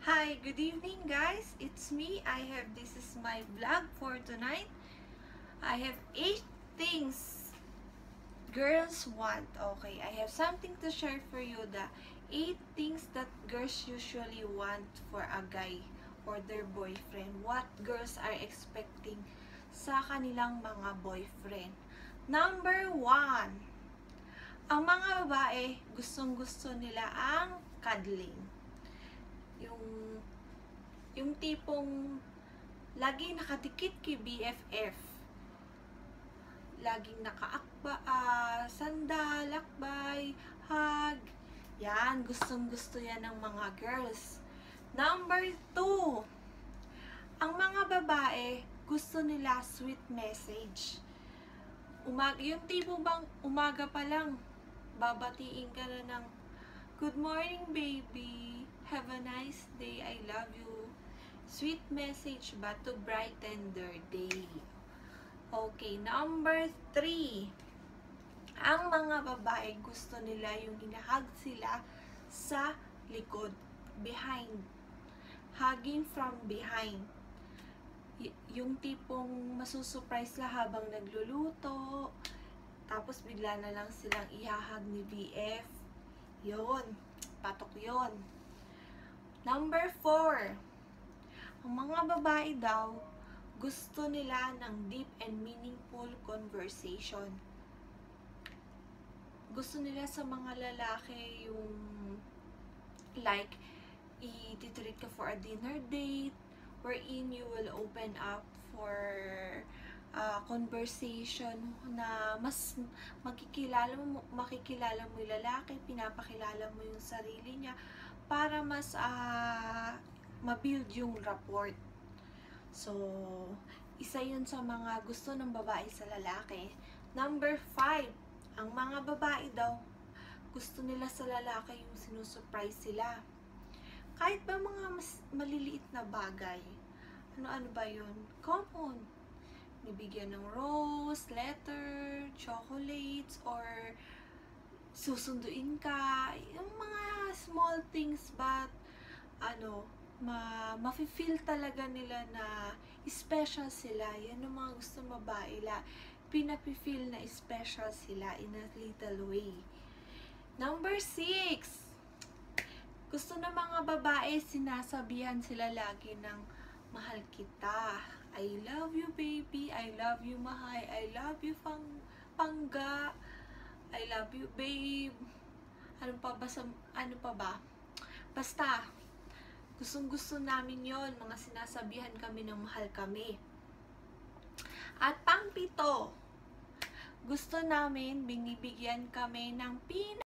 Hi, good evening guys. It's me. This is my vlog for tonight. I have 8 things girls want. Okay, I have something to share for you. The 8 things that girls usually want for a guy or their boyfriend. What girls are expecting sa kanilang mga boyfriend. Number 1. Ang mga babae, gustong-gusto nila ang cuddling. Yung tipong lagi nakadikit kay BFF. Laging sandal, lakbay, hug. Yan, gustong-gusto yan ng mga girls. Number 2. Ang mga babae, gusto nila sweet message. Yung tipo bang umaga pa lang, babatiin ka na ng, "Good morning, baby. Have a nice day. I love you." Sweet message ba to brighten their day? Okay, number 3. Ang mga babae gusto nila yung hinahag sila sa likod, behind. Hugging from behind. Yung tipong masusurprise la habang nagluluto, tapos bigla na lang silang ihahag ni BF. Yun, patok yun. Number 4. Ang mga babae daw, gusto nila ng deep and meaningful conversation. Gusto nila sa mga lalaki yung like, i-treat ka for a dinner date, wherein you will open up for conversation na mas makikilala mo yung lalaki, pinapakilala mo yung sarili niya para mas ma-build yung rapport. So, isa yun sa mga gusto ng babae sa lalaki. Number 5, ang mga babae daw, gusto nila sa lalaki yung sinusurprise sila. Kahit ba mga mas maliliit na bagay, ano-ano ba yun? Common. Bibigyan ng rose, letter, chocolates, or susunduin ka. Yung mga small things, but mafe-feel talaga nila na special sila. Yan yung mga gusto babae. Pinapi-feel na special sila in a little way. Number 6. Gusto ng mga babae, sinasabihan sila lagi ng, "Mahal kita. I love you, baby. I love you, mahay. I love you, pangga. I love you, babe." Ano pa ba? Basta, gustong-gusto namin yon, mga sinasabihan kami ng mahal kami. At pang-7, gusto namin, binibigyan kami ng